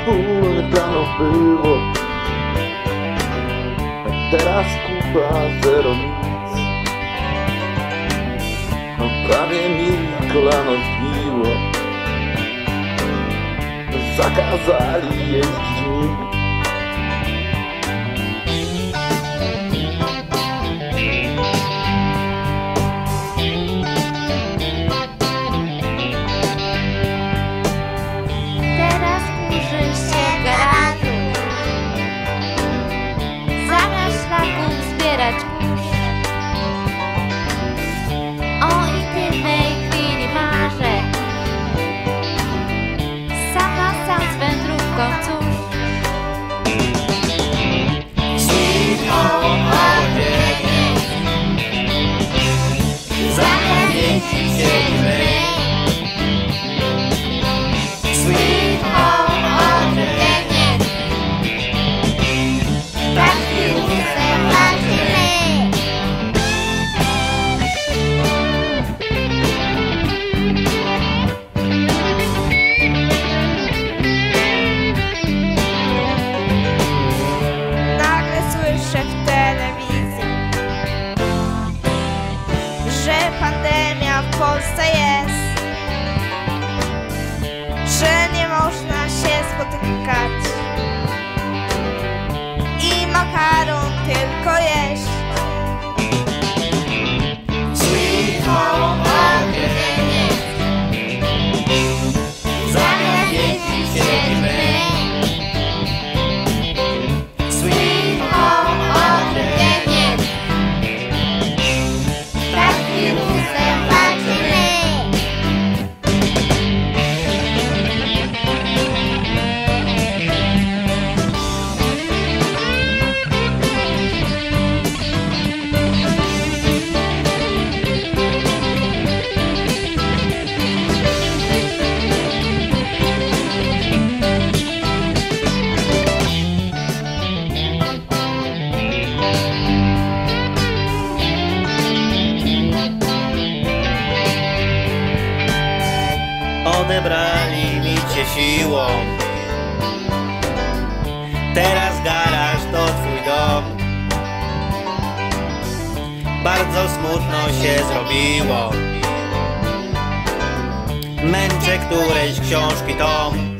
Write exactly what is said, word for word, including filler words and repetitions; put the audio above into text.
wspólnych planów było. Teraz kupa, zero nic. No prawie mi kolano zbiło. Zakazali jeździć nim. O intymnej chwili marzę, sama sam z wędrówką, cóż. Sweet home Alabama, zamiast jeździć siedzimy. Sweet home Alabama, tak piłkę walczymy. Słyszę w telewizji, że pandemia w Polsce jest, że nie można się spotykać i makaron tylko jeść. Sweet home Alabama, zamiast jeździć siedzimy. Odebrali mi cię siłą, teraz garaż to twój dom. Bardzo smutno się zrobiło, męczę którejś książki tom.